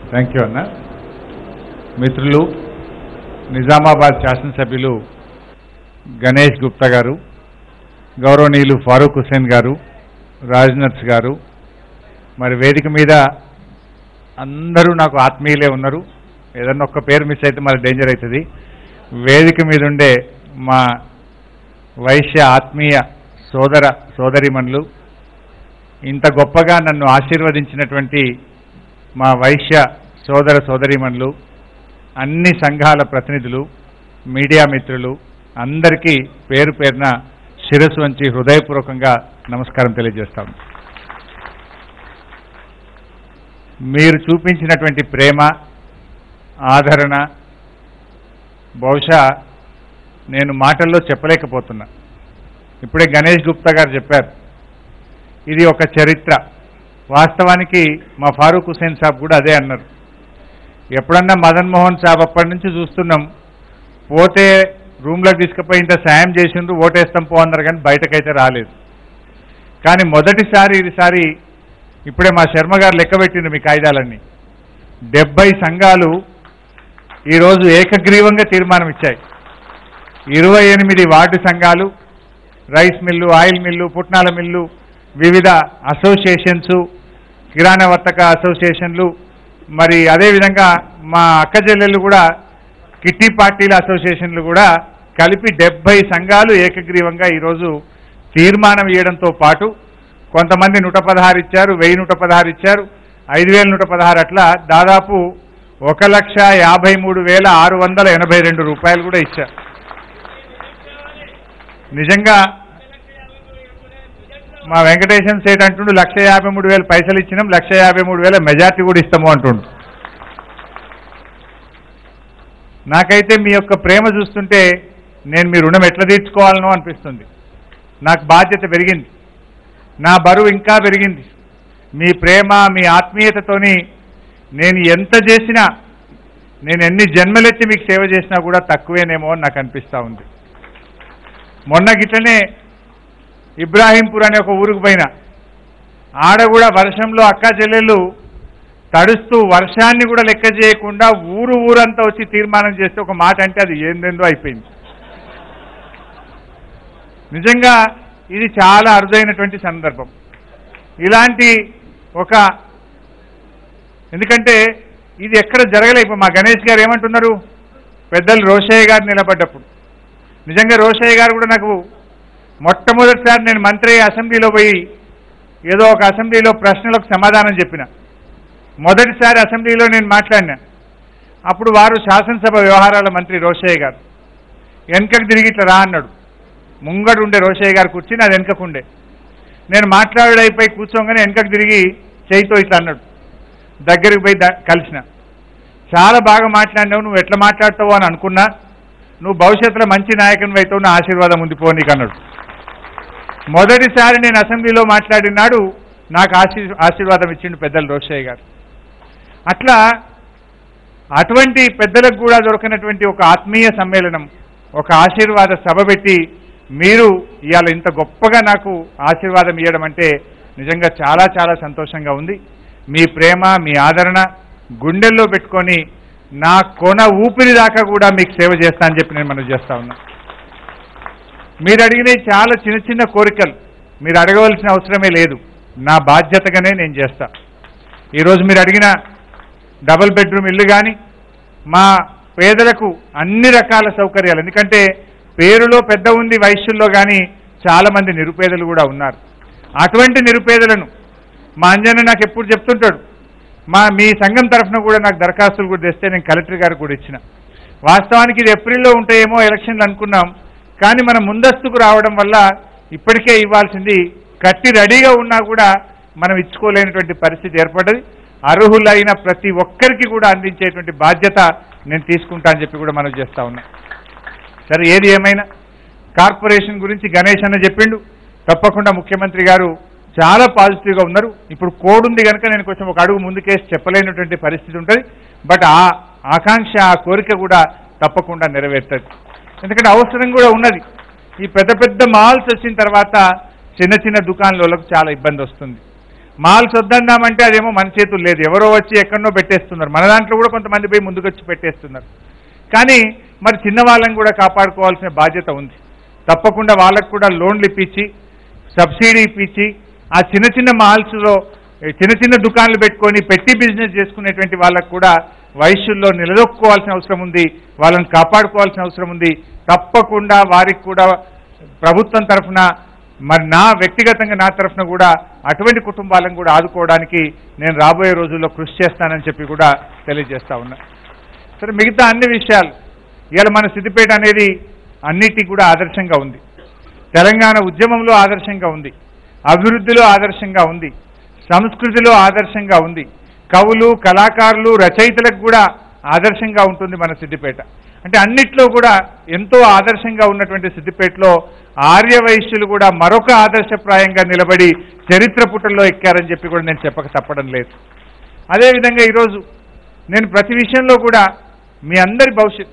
Thank you అన్న. మిత్రులు, నిజామాబాద్ శాసనసభ్యులు గణేష్ గుప్తా గారు, గౌరవనీయులు ఫారూక్ హుసేన్ గారు, రాజ్నర్స్ గారు, మరి వేదిక మీద అందరూ నాకు ఆత్మీయులే ఉన్నారు. ఏదన్నా ఒక్క పేరు మిస్ అయితే మరి డేంజర్ అవుతుంది. వేదిక మీద ఉండే మా వైశ్య ఆత్మీయ సోదరిమణులు, ఇంత గొప్పగా నన్ను ఆశీర్వదించినటువంటి మా వైశ్య సోదరీమణులు, అన్ని సంఘాల ప్రతినిధులు, మీడియా మిత్రులు అందరికీ పేరు పేరున శిరస్సు వంచి హృదయపూర్వకంగా నమస్కారం తెలియజేస్తాను. మీరు చూపించినటువంటి ప్రేమ, ఆదరణ బహుశా నేను మాటల్లో చెప్పలేకపోతున్నా. ఇప్పుడే గణేష్ గుప్తా గారు చెప్పారు, ఇది ఒక చరిత్ర. వాస్తవానికి మా ఫారూక్ హుసేన్ సాబ్ కూడా అదే అన్నారు. ఎప్పుడన్నా మదన్ మోహన్ సాబ్ అప్పటి నుంచి చూస్తున్నాం, పోతే రూమ్లోకి తీసుకుపోయి ఇంత సాయం చేసిండ్రు, ఓటేస్తాం పో అన్నారు, కానీ బయటకైతే రాలేదు. కానీ ఈసారి ఇప్పుడే మా శర్మ గారు లెక్క పెట్టిండ్రు మీ కాయిదాలన్నీ. 70 సంఘాలు ఈరోజు ఏకగ్రీవంగా తీర్మానం ఇచ్చాయి. 28 వార్డు సంఘాలు, రైస్ మిల్లు, ఆయిల్ మిల్లు, పుట్నాల మిల్లు, వివిధ అసోసియేషన్స్, కిరాణా వర్తక అసోసియేషన్లు, మరి అదేవిధంగా మా అక్క చెల్లెళ్ళు కూడా కిట్టి పార్టీల అసోసియేషన్లు కూడా కలిపి 70 సంఘాలు ఏకగ్రీవంగా ఈరోజు తీర్మానం ఇవ్వడంతో పాటు కొంతమంది 116 ఇచ్చారు, 1116 ఇచ్చారు, 5116, అట్లా దాదాపు 1,53,682 రూపాయలు కూడా ఇచ్చారు. నిజంగా మా వెంకటేశం సేట్ అంటుండు 1,53,000 పైసలు ఇచ్చినాం, 1,53,000 మెజార్టీ కూడా ఇస్తాము అంటుండు. నాకైతే మీ యొక్క ప్రేమ చూస్తుంటే నేను మీ రుణం ఎట్లా తీర్చుకోవాలనో అనిపిస్తుంది. నాకు బాధ్యత పెరిగింది, నా బరువు ఇంకా పెరిగింది. మీ ప్రేమ, మీ ఆత్మీయతతోని నేను ఎంత చేసినా, నేను ఎన్ని జన్మలెత్తి మీకు సేవ చేసినా కూడా తక్కువేనేమో అని నాకు అనిపిస్తూ ఉంది. మొన్న గిట్లనే ఇబ్రాహీంపూర్ అనే ఒక ఊరికి పోయినా, ఆడ కూడా వర్షంలో అక్కా చెల్లెళ్ళు తడుస్తూ వర్షాన్ని కూడా లెక్క చేయకుండా ఊరంతా వచ్చి తీర్మానం చేస్తే ఒక మాట అంటే అది ఏందేందో అయిపోయింది. నిజంగా ఇది చాలా అరుదైనటువంటి సందర్భం. ఇలాంటి ఎందుకంటే ఇది ఎక్కడ జరగలే. ఇప్పుడు మా గణేష్ గారు ఏమంటున్నారు, పెద్దలు రోషయ్య గారు నిలబడ్డప్పుడు, నిజంగా రోషయ్య గారు కూడా నాకు మొట్టమొదటిసారి నేను మంత్రి అసెంబ్లీలో పోయి ఏదో ఒక అసెంబ్లీలో ప్రశ్నలకు సమాధానం చెప్పిన. మొదటిసారి అసెంబ్లీలో నేను మాట్లాడినా. అప్పుడు వారు శాసనసభ వ్యవహారాల మంత్రి రోషయ్య గారు వెనుకకు తిరిగి ఇట్లా రా అన్నాడు. ముంగడు ఉండే రోషయ్య గారు కూర్చుని అది వెనుకకుండే. నేను మాట్లాడైపోయి కూర్చోగానే వెనుకకు తిరిగి చేయితో ఇట్లా అన్నాడు. దగ్గరికి పోయి కలిసిన, చాలా బాగా మాట్లాడినావు, నువ్వు ఎట్లా మాట్లాడతావు అని అనుకున్నా, నువ్వు భవిష్యత్తులో మంచి నాయకుని అవుతావు, నా ఆశీర్వాదం ఉంది పో నీకు అన్నాడు. మొదటిసారి నేను అసెంబ్లీలో మాట్లాడినాడు నాకు ఆశీర్వాదం ఇచ్చిండు పెద్దలు రోషయ్య గారు. అట్లా అటువంటి పెద్దలకు కూడా దొరకనటువంటి ఒక ఆత్మీయ సమ్మేళనం, ఒక ఆశీర్వాద సభ పెట్టి మీరు ఇవాళ ఇంత గొప్పగా నాకు ఆశీర్వాదం ఇవ్వడం అంటే నిజంగా చాలా చాలా సంతోషంగా ఉంది. మీ ప్రేమ, మీ ఆదరణ గుండెల్లో పెట్టుకొని నా కొన ఊపిరి దాకా కూడా మీకు సేవ చేస్తా అని చెప్పి నేను మనం చేస్తా ఉన్నా. మీరు అడిగిన చాలా చిన్న చిన్న కోరికలు మీరు అడగవలసిన అవసరమే లేదు, నా బాధ్యతగానే నేను చేస్తా. ఈరోజు మీరు అడిగిన డబుల్ బెడ్రూమ్ ఇల్లు కానీ, మా పేదలకు అన్ని రకాల సౌకర్యాలు, ఎందుకంటే పేరులో పెద్ద ఉంది వైశ్యుల్లో, కానీ చాలామంది నిరుపేదలు కూడా ఉన్నారు. అటువంటి నిరుపేదలను మా అంజన్న నాకు ఎప్పుడు చెప్తుంటాడు, మీ సంఘం తరఫున కూడా నాకు దరఖాస్తులు కూడా తెస్తే నేను కలెక్టర్ గారికి కూడా ఇచ్చిన. వాస్తవానికి ఇది ఏప్రిల్లో ఉంటాయేమో ఎలక్షన్లు అనుకున్నాం, కానీ మనం ముందస్తుకు రావడం వల్ల ఇప్పటికే ఇవ్వాల్సింది కట్టి రెడీగా ఉన్నా కూడా మనం ఇచ్చుకోలేనటువంటి పరిస్థితి ఏర్పడ్డది. అర్హులైన ప్రతి ఒక్కరికి కూడా అందించేటువంటి బాధ్యత నేను తీసుకుంటా అని చెప్పి కూడా మనం చేస్తూ ఉన్నాం. సరే, ఏది ఏమైనా కార్పొరేషన్ గురించి గణేష్ అన్న చెప్పిండు. తప్పకుండా ముఖ్యమంత్రి గారు చాలా పాజిటివ్గా ఉన్నారు. ఇప్పుడు కోడ్ ఉంది కనుక నేను కొంచెం ఒక అడుగు ముందుకేసి చెప్పలేనటువంటి పరిస్థితి ఉంటుంది. బట్ ఆ ఆకాంక్ష, ఆ కోరిక కూడా తప్పకుండా నెరవేరుతుంది. ఎందుకంటే అవసరం కూడా ఉన్నది. ఈ పెద్ద పెద్ద మాల్స్ వచ్చిన తర్వాత చిన్న చిన్న దుకాణాలకు చాలా ఇబ్బంది వస్తుంది. మాల్స్ వద్దన్నామంటే అదేమో మన చేతులు లేదు, ఎవరో వచ్చి ఎక్కడనో పెట్టేస్తున్నారు. మన దాంట్లో కూడా కొంతమంది పోయి ముందుకొచ్చి పెట్టేస్తున్నారు. కానీ మరి చిన్న వాళ్ళని కూడా కాపాడుకోవాల్సిన బాధ్యత ఉంది. తప్పకుండా వాళ్ళకు కూడా లోన్లు ఇప్పించి, సబ్సిడీ ఇప్పించి, ఆ చిన్న చిన్న మాల్స్లో చిన్న చిన్న దుకాణాలు పెట్టుకొని పెట్టి బిజినెస్ చేసుకునేటువంటి వాళ్ళకు కూడా వయస్సుల్లో నిలదొక్కుకోవాల్సిన అవసరం ఉంది, వాళ్ళని కాపాడుకోవాల్సిన అవసరం ఉంది. తప్పకుండా వారికి కూడా ప్రభుత్వం తరఫున, మరి నా వ్యక్తిగతంగా నా తరఫున కూడా అటువంటి కుటుంబాలను కూడా ఆదుకోవడానికి నేను రాబోయే రోజుల్లో కృషి చేస్తానని చెప్పి కూడా తెలియజేస్తా ఉన్నా. సరే, మిగతా అన్ని విషయాలు ఇవాళ మన సిద్దిపేట అనేది అన్నిటికీ కూడా ఆదర్శంగా ఉంది. తెలంగాణ ఉద్యమంలో ఆదర్శంగా ఉంది, అభివృద్ధిలో ఆదర్శంగా ఉంది, సంస్కృతిలో ఆదర్శంగా ఉంది, కవులు, కళాకారులు, రచయితలకు కూడా ఆదర్శంగా ఉంటుంది మన సిద్దిపేట. అంటే అన్నిట్లో కూడా ఎంతో ఆదర్శంగా ఉన్నటువంటి సిద్దిపేటలో ఆర్యవైశ్యులు కూడా మరొక ఆదర్శప్రాయంగా నిలబడి చరిత్ర పుటల్లో ఎక్కారని చెప్పి కూడా నేను చెప్పక తప్పడం లేదు. అదేవిధంగా ఈరోజు నేను ప్రతి విషయంలో కూడా మీ అందరి భవిష్యత్,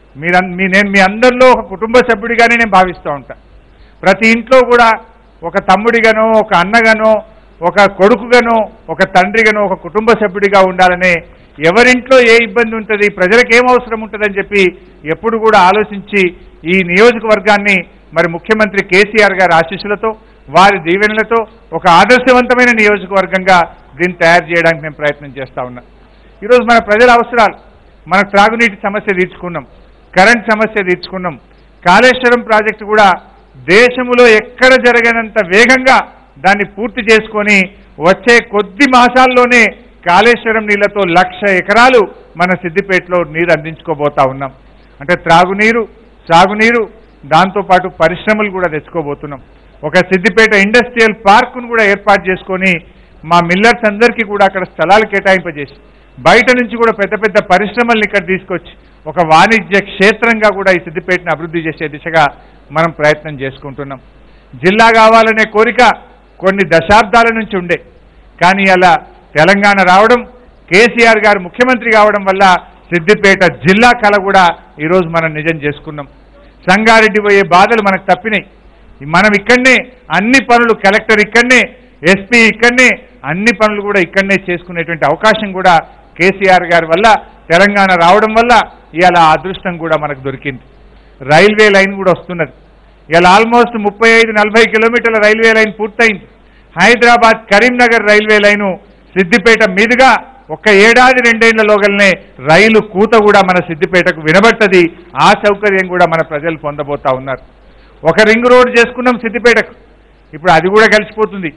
నేను మీ అందరిలో ఒక కుటుంబ సభ్యుడిగానే నేను భావిస్తూ ఉంటాను. ప్రతి ఇంట్లో కూడా ఒక తమ్ముడిగానో, ఒక అన్నగానో, ఒక కొడుకుగానో, ఒక తండ్రిగానో, ఒక కుటుంబ సభ్యుడిగా ఉండాలనే, ఎవరింట్లో ఏ ఇబ్బంది ఉంటుంది, ప్రజలకు ఏం అవసరం ఉంటుందని చెప్పి ఎప్పుడు కూడా ఆలోచించి ఈ నియోజకవర్గాన్ని మరి ముఖ్యమంత్రి కేసీఆర్ గారి ఆశీస్సులతో, వారి దీవెనలతో ఒక ఆదర్శవంతమైన నియోజకవర్గంగా దీన్ని తయారు చేయడానికి నేను ప్రయత్నం చేస్తూ ఉన్నా. ఈరోజు మన ప్రజల అవసరాలు, మన త్రాగునీటి సమస్య తీర్చుకున్నాం, కరెంట్ సమస్య తీర్చుకున్నాం, కాళేశ్వరం ప్రాజెక్టు కూడా దేశంలో ఎక్కడ జరగనంత వేగంగా దాన్ని పూర్తి చేసుకొని వచ్చే కొద్ది మాసాల్లోనే కాళేశ్వరం నీళ్లతో 1,00,000 ఎకరాలు మన సిద్దిపేటలో నీరు అందించుకోబోతా ఉన్నాం. అంటే త్రాగునీరు, సాగునీరు, దాంతోపాటు పరిశ్రమలు కూడా తెచ్చుకోబోతున్నాం. ఒక సిద్దిపేట ఇండస్ట్రియల్ పార్కును కూడా ఏర్పాటు చేసుకొని మా మిల్లర్స్ అందరికీ కూడా అక్కడ స్థలాలు కేటాయింపజేసి బయట నుంచి కూడా పెద్ద పెద్ద పరిశ్రమల్ని ఇక్కడ తీసుకొచ్చి ఒక వాణిజ్య క్షేత్రంగా కూడా ఈ సిద్దిపేటను అభివృద్ధి చేసే దిశగా మనం ప్రయత్నం చేసుకుంటున్నాం. జిల్లా కావాలనే కోరిక కొన్ని దశాబ్దాల నుంచి ఉండే, కానీ అలా తెలంగాణ రావడం, కేసీఆర్ గారు ముఖ్యమంత్రి కావడం వల్ల సిద్దిపేట జిల్లా కళ కూడా ఈరోజు మనం నిజం చేసుకున్నాం. సంగారెడ్డి పోయే బాధలు మనకు తప్పినాయి. మనం ఇక్కడనే అన్ని పనులు, కలెక్టర్ ఇక్కడనే, ఎస్పీ ఇక్కడనే, అన్ని పనులు కూడా ఇక్కడనే చేసుకునేటువంటి అవకాశం కూడా కేసీఆర్ గారి వల్ల, తెలంగాణ రావడం వల్ల ఇవాళ అదృష్టం కూడా మనకు దొరికింది. రైల్వే లైన్ కూడా వస్తున్నది. ఇవాళ ఆల్మోస్ట్ 35-40 కిలోమీటర్ల రైల్వే లైన్ పూర్తయింది. హైదరాబాద్ కరీంనగర్ రైల్వే లైను సిద్దిపేట మీదుగా ఒక ఏడాది 2 ఏళ్లలోగలనే రైలు కూత కూడా మన సిద్దిపేటకు వినబడుతుంది. ఆ సౌకర్యం కూడా మన ప్రజలు పొందబోతా ఉన్నారు. ఒక రింగ్ రోడ్ చేసుకున్నాం సిద్దిపేటకు, ఇప్పుడు అది కూడా కలిసిపోతుంది,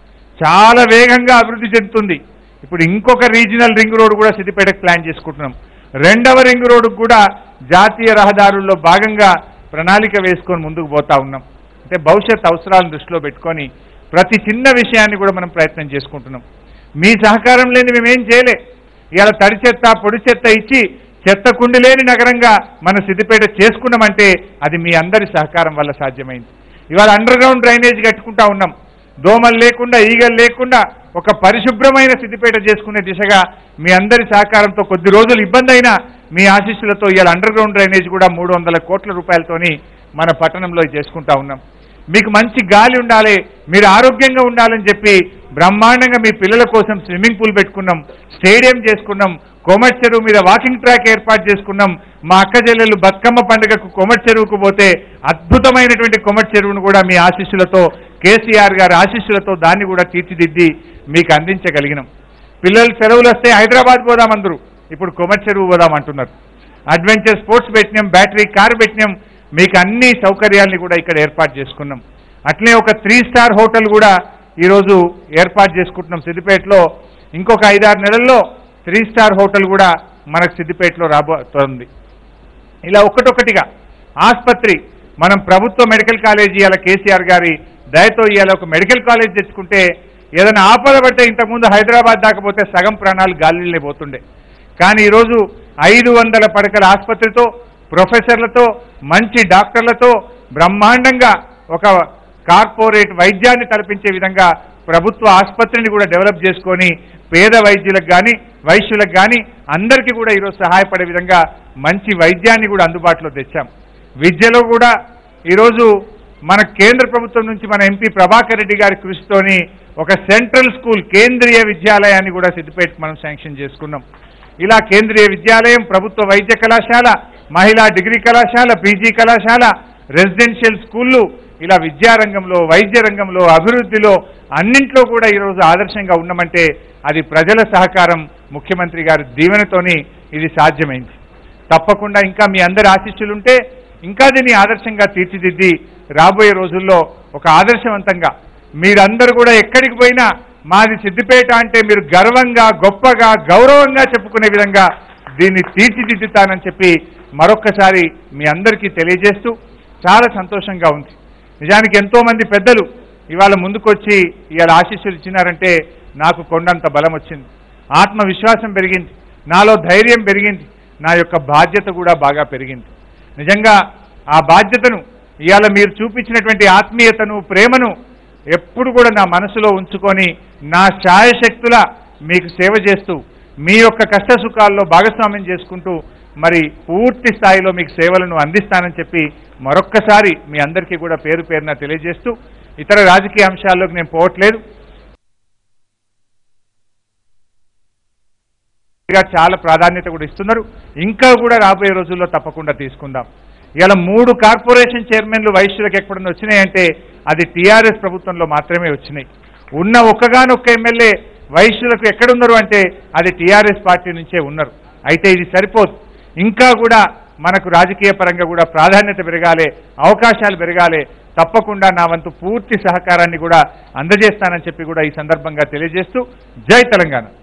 చాలా వేగంగా అభివృద్ధి చెందుతుంది. ఇప్పుడు ఇంకొక రీజనల్ రింగ్ రోడ్ కూడా సిద్దిపేటకు ప్లాన్ చేసుకుంటున్నాం. 2వ రింగ్ రోడ్డుకు కూడా జాతీయ రహదారుల్లో భాగంగా ప్రణాళిక వేసుకొని ముందుకు పోతా ఉన్నాం. అంటే భవిష్యత్ అవసరాలను దృష్టిలో పెట్టుకొని ప్రతి చిన్న విషయాన్ని కూడా మనం ప్రయత్నం చేసుకుంటున్నాం. మీ సహకారం లేని మేమేం చేయలే. ఇవాళ తడి చెత్త, పొడి చెత్త ఇచ్చి చెత్త కుండి లేని నగరంగా మన సిద్దిపేట చేసుకున్నామంటే అది మీ అందరి సహకారం వల్ల సాధ్యమైంది. ఇవాళ అండర్ గ్రౌండ్ డ్రైనేజ్ కట్టుకుంటా ఉన్నాం. దోమలు లేకుండా, ఈగలు లేకుండా ఒక పరిశుభ్రమైన సిద్దిపేట చేసుకునే దిశగా మీ అందరి సహకారంతో, కొద్ది రోజులు ఇబ్బంది అయినా మీ ఆశీస్సులతో ఇవాళ అండర్ గ్రౌండ్ డ్రైనేజ్ కూడా 300 కోట్ల రూపాయలతోని మన పట్టణంలో చేసుకుంటా ఉన్నాం. మీకు మంచి గాలి ఉండాలి, మీరు ఆరోగ్యంగా ఉండాలని చెప్పి బ్రహ్మాండంగా మీ పిల్లల కోసం స్విమ్మింగ్ పూల్ పెట్టుకున్నాం, స్టేడియం చేసుకున్నాం, కోమటి చెరువు మీద వాకింగ్ ట్రాక్ ఏర్పాటు చేసుకున్నాం. మా అక్క చెల్లెళ్ళు బతుకమ్మ పండుగకు కోమటి చెరువుకు పోతే అద్భుతమైనటువంటి కోమటి చెరువును కూడా మీ ఆశీస్సులతో, కేసీఆర్ గారి ఆశీస్సులతో దాన్ని కూడా తీర్చిదిద్ది మీకు అందించగలిగినాం. పిల్లలు సెలవులు వస్తే హైదరాబాద్ పోదామందరూ, ఇప్పుడు కోమటి చెరువు పోదామంటున్నారు. అడ్వెంచర్ స్పోర్ట్స్ పెట్టినాం, బ్యాటరీ కారు పెట్టినాం, మీకు అన్ని సౌకర్యాల్ని కూడా ఇక్కడ ఏర్పాటు చేసుకున్నాం. అట్లే ఒక 3 స్టార్ హోటల్ కూడా ఈరోజు ఏర్పాటు చేసుకుంటున్నాం సిద్దిపేటలో. ఇంకొక 5-6 నెలల్లో 3 స్టార్ హోటల్ కూడా మనకు సిద్దిపేటలో రాబోతోంది. ఇలా ఒక్కటొక్కటిగా ఆసుపత్రి, మనం ప్రభుత్వ మెడికల్ కాలేజీ ఇవాళ కేసీఆర్ గారి దయతో ఇవాళ ఒక మెడికల్ కాలేజ్ తెచ్చుకుంటే ఏదైనా ఆపద పట్టే ఇంతకుముందు హైదరాబాద్ దాకపోతే సగం ప్రాణాలు గాలిలో పోతుండే. కానీ ఈరోజు 500 పడకల ఆసుపత్రితో, ప్రొఫెసర్లతో, మంచి డాక్టర్లతో బ్రహ్మాండంగా ఒక కార్పొరేట్ వైద్యాన్ని కల్పించే విధంగా ప్రభుత్వ ఆసుపత్రిని కూడా డెవలప్ చేసుకొని పేద వైద్యులకు కానీ, వైశ్యులకు కానీ అందరికీ కూడా ఈరోజు సహాయపడే విధంగా మంచి వైద్యాన్ని కూడా అందుబాటులో తెచ్చాం. విద్యలో కూడా ఈరోజు మన కేంద్ర ప్రభుత్వం నుంచి మన ఎంపీ ప్రభాకర్ రెడ్డి గారి కృషితోని ఒక సెంట్రల్ స్కూల్ కేంద్రీయ విద్యాలయాన్ని కూడా సిద్దిపేటకు మనం శాంక్షన్ చేసుకున్నాం. ఇలా కేంద్రీయ విద్యాలయం, ప్రభుత్వ వైద్య కళాశాల, మహిళా డిగ్రీ కళాశాల, పీజీ కళాశాల, రెసిడెన్షియల్ స్కూళ్ళు, ఇలా విద్యారంగంలో, వైద్య రంగంలో, అభివృద్ధిలో అన్నింట్లో కూడా ఈరోజు ఆదర్శంగా ఉన్నామంటే అది ప్రజల సహకారం, ముఖ్యమంత్రి గారి దీవెనతోని ఇది సాధ్యమైంది. తప్పకుండా ఇంకా మీ అందరి ఆశీస్సులుంటే ఇంకా దీన్ని ఆదర్శంగా తీర్చిదిద్ది రాబోయే రోజుల్లో ఒక ఆదర్శవంతంగా మీరందరూ కూడా ఎక్కడికి పోయినా మాది సిద్దిపేట అంటే మీరు గర్వంగా, గొప్పగా, గౌరవంగా చెప్పుకునే విధంగా దీన్ని తీర్చిదిద్దుతానని చెప్పి మరొక్కసారి మీ అందరికీ తెలియజేస్తూ చాలా సంతోషంగా ఉంది. నిజానికి ఎంతోమంది పెద్దలు ఇవాళ ముందుకొచ్చి ఇవాళ ఆశీస్సులు ఇచ్చినారంటే నాకు కొండంత బలం వచ్చింది, ఆత్మవిశ్వాసం పెరిగింది, నాలో ధైర్యం పెరిగింది, నా యొక్క బాధ్యత కూడా బాగా పెరిగింది. నిజంగా ఆ బాధ్యతను ఇవాళ మీరు చూపించినటువంటి ఆత్మీయతను, ప్రేమను ఎప్పుడు కూడా నా మనసులో ఉంచుకొని నా శాయశక్తుల మీకు సేవ చేస్తూ మీ యొక్క కష్టసుఖాల్లో భాగస్వామ్యం చేసుకుంటూ మరి పూర్తి స్థాయిలో మీకు సేవలను అందిస్తానని చెప్పి మరొక్కసారి మీ అందరికీ కూడా పేరు పేరున తెలియజేస్తూ ఇతర రాజకీయ అంశాల్లోకి నేను పోవట్లేదు. చాలా ప్రాధాన్యత కూడా ఇస్తున్నారు, ఇంకా కూడా రాబోయే రోజుల్లో తప్పకుండా తీసుకుందాం. ఇలా 3 కార్పొరేషన్ చైర్మన్లు వైశ్యులకు ఎక్కడన్నా వచ్చినాయంటే అది టీఆర్ఎస్ ప్రభుత్వంలో మాత్రమే వచ్చినాయి. ఉన్న ఒక్కగానొక్క ఎమ్మెల్యే వైశ్యులకు ఎక్కడున్నారు అంటే అది టీఆర్ఎస్ పార్టీ నుంచే ఉన్నారు. అయితే ఇది సరిపోదు, ఇంకా కూడా మనకు రాజకీయ పరంగా కూడా ప్రాధాన్యత పెరగాలి, అవకాశాలు పెరగాలి. తప్పకుండా నా వంతు పూర్తి సహకారాన్ని కూడా అందజేస్తానని చెప్పి కూడా ఈ సందర్భంగా తెలియజేస్తూ జై తెలంగాణ.